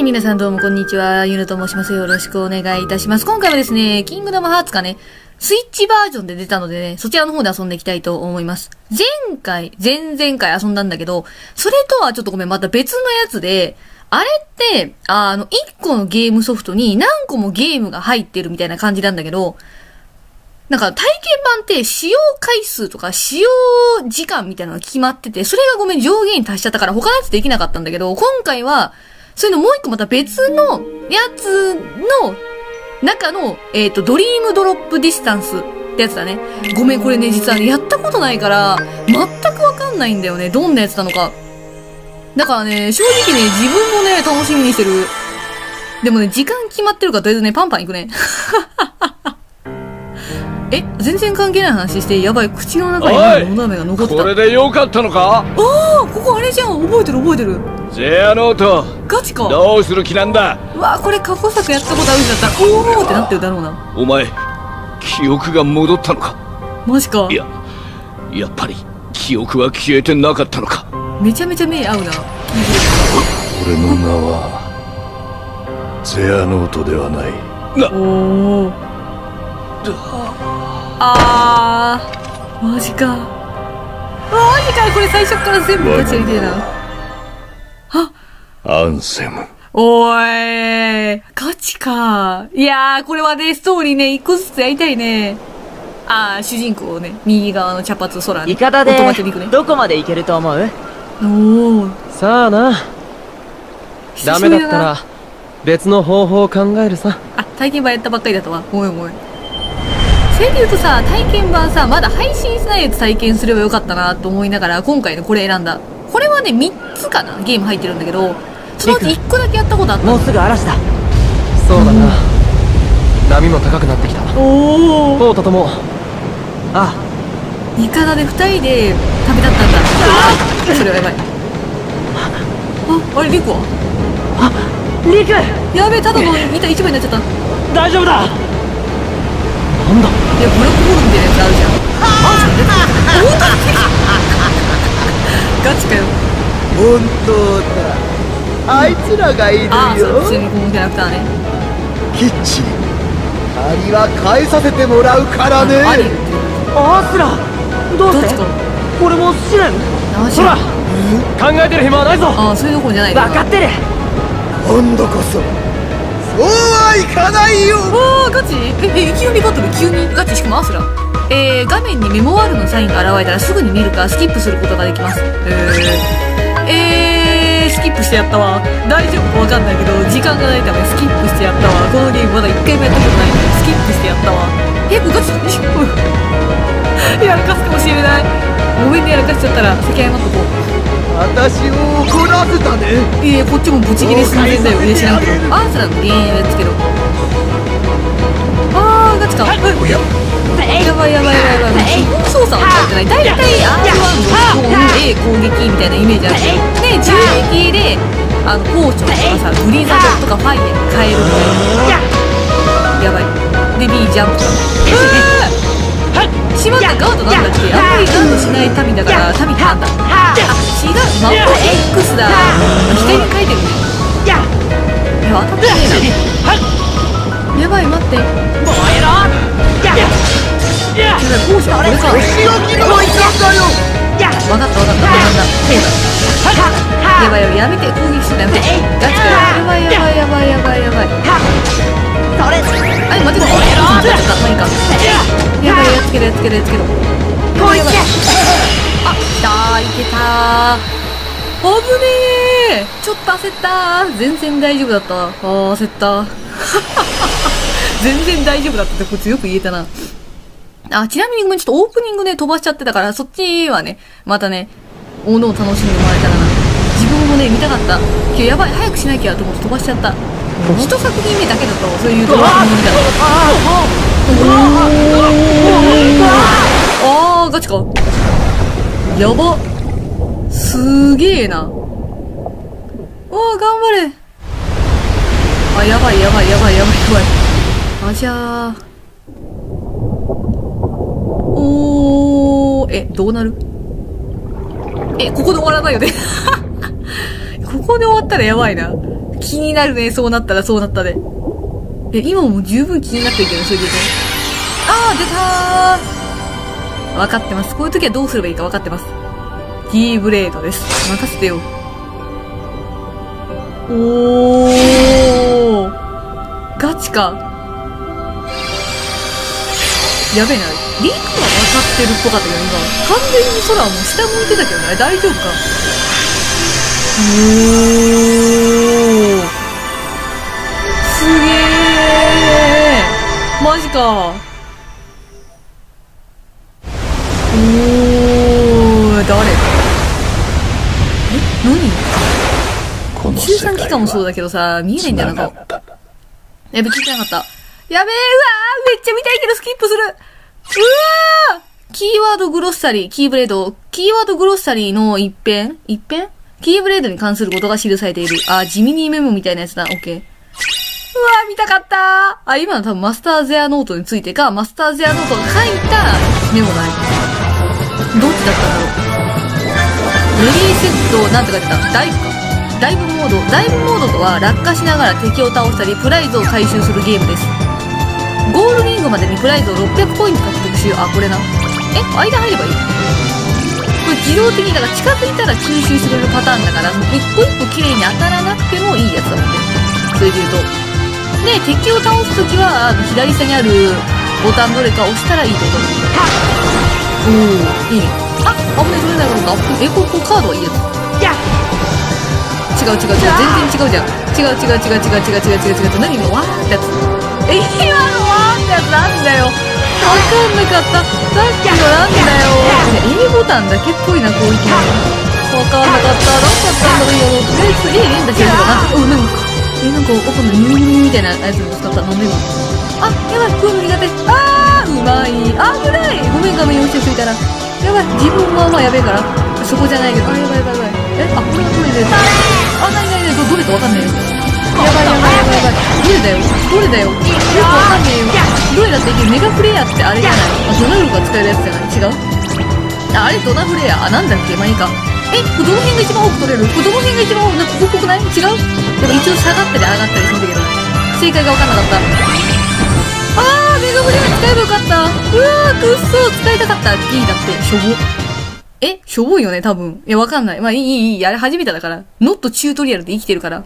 皆さんどうもこんにちは。ゆぬと申します。よろしくお願いいたします。今回はですね、キングダムハーツがね、スイッチバージョンで出たのでね、そちらの方で遊んでいきたいと思います。前々回遊んだんだけど、それとはちょっとごめん、また別のやつで、あれって、1個のゲームソフトに何個もゲームが入ってるみたいな感じなんだけど、なんか体験版って使用回数とか使用時間みたいなのが決まってて、それがごめん上限に達しちゃったから他のやつできなかったんだけど、今回は、そういうのもう一個また別のやつの中の、ドリームドロップディスタンスってやつだね。ごめん、これね、実はね、やったことないから、全くわかんないんだよね。どんなやつなのか。だからね、正直ね、自分もね、楽しみにしてる。でもね、時間決まってるからとりあえずね、パンパンいくね。全然関係ない話して、やばい、口の中にお鍋が残ってた。 これでよかったのか？ ここあれじゃん、覚えてる。 ゼアノート。 ガチか。 どうする気なんだ？ うわ、これ過去作やったことあるんだったら、おーってなってるだろうな。 お前、記憶が戻ったのか？ マジか。 いや、やっぱり、記憶は消えてなかったのか？ めちゃめちゃ目合うな。 俺の名は、ゼアノートではない。 おー。マジか。これ最初から全部ガチやりてえな。 アンセム。 おーい。ガチか。いやー、これはね、ストーリーね、一個ずつやりたいね。主人公をね、右側の茶髪空に。 イカダで、どこまで行けると思う？ さあな。ダメだったら、別の方法を考えるさ。 体験版やったばっかりだったわ。ごめん。それで言うとさ、体験版さ、まだ配信しないやつ体験すればよかったなと思いながら、今回ね、これ選んだ。これはね、3つかなゲーム入ってるんだけど、そのうち1個だけやったことあった。 もうすぐ嵐だ。 そうだな。波も高くなってきた。ポータとも。 イカダで2人で旅立ったんだ。それはやばい。あれ、リクは？ リク！ やべえ、ただの板一枚になっちゃった。 大丈夫だ。 なんだ？ いや、ブラックホールみたいなやつあるじゃん。ガチかよ。 本当だ。あいつらがいるよ。 普通にこのキャラクターね。 キッチン。借りは返させてもらうからね。 アースラ、どうして？俺も試練。 ほら、考えてる暇はないぞ。 そういうとこじゃない。 分かってる。 今度こそ。そうはいかないよ。 ガチ？いきなりバトル急にガチ。しかもアスラ。画面にメモワールのサインが現れたらすぐに見るかスキップすることができます。スキップしてやったわ。大丈夫かわかんないけど、時間がないためスキップしてやったわ。このゲームまだ1回もやったことないのにスキップしてやったわ。これガチ？やらかすかもしれない。ごめんね、やらかしちゃったら先謝っとこう。 私を怒らせたね。 こっちもブチギレ寸前だよ。知らんけど。アースラの原因ですけど。ガチか。やばい。基本操作は書いてない。だいたい R1 のA 攻撃みたいなイメージあるけど。で、銃撃で、ポーションとかさ、グリザドとかファイヤーに変えるみたいな。やばい。で、B ジャンプとか。しまった、ガードなんだっけ？あんまりガードしない民だから、民ってなんだ？違う、魔法 X だ。左に書いてるね。いや、当たってねえな。やばい、待って。燃えろ！やばい、ポーションこれか。 お仕置きの一環だよ。 わかった。なんだ。やばい、やめて、攻撃するのやめて。ガチかよ。やばい。 それ！ 待って、ちょっとずれちゃった。何か。やばい、やっつけろ。やばい。きたー、いけたー。危ねー。ちょっと焦ったー。全然大丈夫だった。焦った。全然大丈夫だったってこいつよく言えたな。ちなみにごめん、ちょっとオープニングね、飛ばしちゃってたから、そっちはね、またね、おのを楽しんでもらえたらな。自分もね、見たかった。今日やばい、早くしなきゃと思って飛ばしちゃった。一作品目だけだと、そういうドラマ見たら。ガチか。やば。すげえな。頑張れ。やばい。じゃあ。どうなる？ここで終わらないよね。ここで終わったらやばいな。 気になるね、そうなったらそうなったで。今も十分気になってるけど、それでね。出たー。分かってます。こういう時はどうすればいいか分かってます。T ブレードです。任せてよ。ガチか。やべえな。リークは分かってるっぽかったけど、今。完全に空はもう下向いてたけどね。大丈夫か。すげえ。マジか。誰？何？宇宙産機関もそうだけどさ、見えないんだよな、顔。やべ、聞いてなかった。やべえ、うわー、めっちゃ見たいけどスキップする。うわー、キーワードグロッサリー、キーブレード、キーワードグロッサリーの一辺キーブレードに関することが記されている。ジミニーメモみたいなやつだ。オッケー。うわー、見たかったー。今の多分マスターゼアノートについてか、マスターゼアノートが書いたメモない。どっちだったんだろう。レディーセット、なんて書いてた？ダイブモード。ダイブモードとは、落下しながら敵を倒したり、プライズを回収するゲームです。ゴールリングまでにプライズを600ポイント獲得しよう。これな。間入ればいい？これ自動的に、だから近づいたら吸収してくれるパターンだから、一個一個綺麗に当たらなくてもいいやつだもんね。それで言うと。で、敵を倒すときは、左下にあるボタンどれか押したらいいってこと。いいね。危ない、それだろうか。これカードはいいやつ。違う、全然違うじゃん。違う。何今、わーってやつ。今のわーってやつなんだよ。わかんなかった。さっきのなんだよ。A ボタンだけっぽいな、攻撃の。わかんなかった。なんだったんだろう、今の。とりあえず A 連打してるとか、なんかわかんない。みたいなやつを使った。なんで今。やばい、こういうの苦手。うまい。危ない。ごめん、画面用してついたら。やばい、自分もやべえから。そこじゃないけど。やばい。これはどれで。ない、どれかわかんないよ。やばい。どれだよ。よくわかんねえよ。どれだっていける？メガフレアってあれじゃない？ドナルドが使えるやつじゃない？違う？あれドナフレア。なんだっけ？まあいいか。どの辺が一番多く取れる？どの辺が一番多く、なんかここっぽくない？違う？でも一応下がったり上がったりするんだけど。正解がわかんなかった。メガフレア使えばよかった。くっそ使いたかった。P だって、しょぼ。しょぼいよね、多分。わかんない。まあいい。あれ初めてだから。ノットチュートリアルで生きてるから。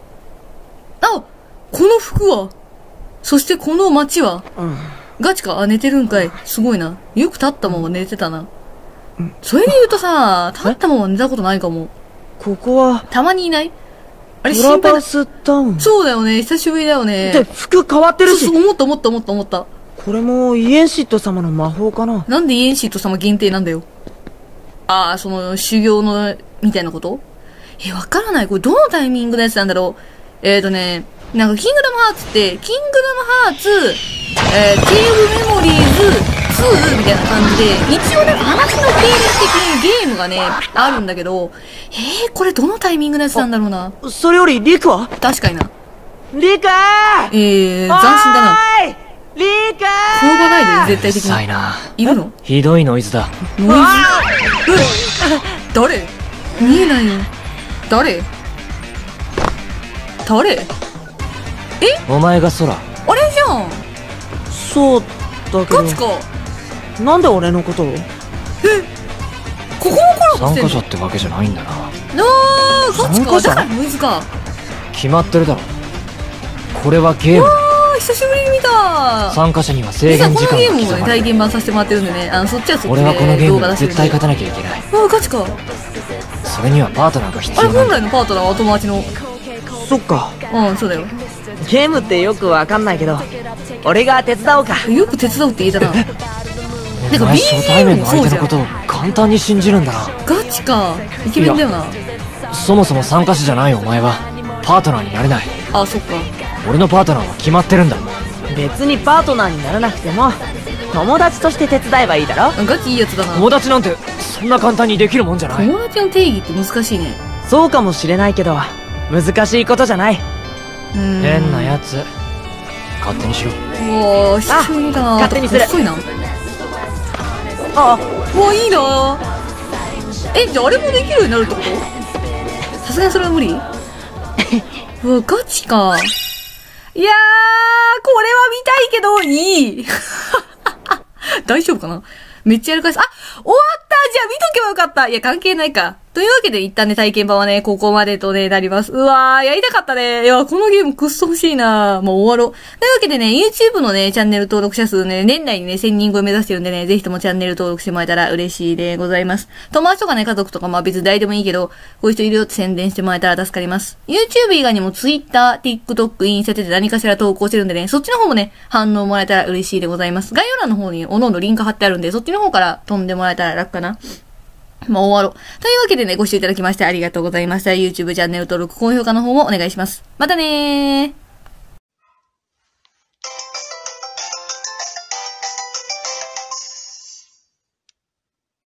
この服は。そしてこの街は。ガチか。寝てるんかい。すごいな。よく立ったまま寝てたな。それで言うとさ、立ったまま寝たことないかも。 ここは。 たまにいない？あれトラバスタウン。 そうだよね。久しぶりだよね。 で、服変わってるし。 そう、思った。 これもイエンシット様の魔法かな？ なんでイエンシット様限定なんだよ。その修行の、みたいなこと？わからない。これどのタイミングのやつなんだろう。なんかキングダムハーツって、キングダムハーツ、ケーブメモリーズ2みたいな感じで、一応ね、話の系列的にゲームがね、あるんだけど、これどのタイミングのやつなんだろうな。 それよりリクは？ 確かにな。 リカー！ 斬新だな。 リカー！ 工場外で絶対的に。 うるさいな。 いるの？ ひどいノイズだ。 ノイズ？誰？見えないよ。誰？ お前が空。 あれじゃん。 そうだけど。 ガチか。 なんで俺のことを？ ここもコラボ参してんの？ 加者ってわけじゃないんだな。 ガチか。だからノイズか。 決まってるだろ。これはゲーム。 久しぶりに見た。 参加者には制限時間が刻まれる。 このゲームをね、体験版させてもらってるんでね。そっちはそっちで俺はこのゲームに動画出してるんで。 絶対勝たなきゃいけない。 ガチか。 それにはパートナーが必あれ要なんだ。 本来のパートナーは友達の。 そっか。 そうだよ。 ゲームってよくわかんないけど、俺が手伝おうか。 よく手伝うって言えたな。 お前初対面の相手のことを簡単に信じるんだな。 ガチか。イケメンだよな。 そもそも参加者じゃないお前はパートナーになれない。 そっか。 俺のパートナーは決まってるんだ。 別にパートナーにならなくても友達として手伝えばいいだろ。 ガチいいやつだな。 友達なんてそんな簡単にできるもんじゃない。 友達の定義って難しいね。 そうかもしれないけど難しいことじゃない。 変なやつ勝手にしろ。 久しぶりだな。 勝手にする。 細いな。いいな。じゃああれもできるようになるってこと？さすがにそれは無理？ うわ、ガチか。いやー、これは見たいけど、いい。大丈夫かな？めっちゃやるかし、あ、終わった！じゃあ見とけばよかった。いや、関係ないか。というわけで一旦ね、体験版はね、ここまでとね、なります。うわー、やりたかったね。いや、このゲームくっそ欲しいな。もう終わろう。というわけでね、YouTube のね、チャンネル登録者数ね、年内にね、1000人超え目指してるんでね、ぜひともチャンネル登録してもらえたら嬉しいでございます。友達とかね、家族とかまあ別に誰でもいいけど、こういう人いるよって宣伝してもらえたら助かります。YouTube 以外にも Twitter、TikTok、インスタで何かしら投稿してるんでね、そっちの方もね、反応もらえたら嬉しいでございます。概要欄の方におのおのリンク貼ってあるんで、そっちの方から飛んでもらえたら楽かな。もう終わろう。というわけでね、ご視聴いただきましてありがとうございました。YouTube チャンネル登録、高評価の方もお願いします。またねー。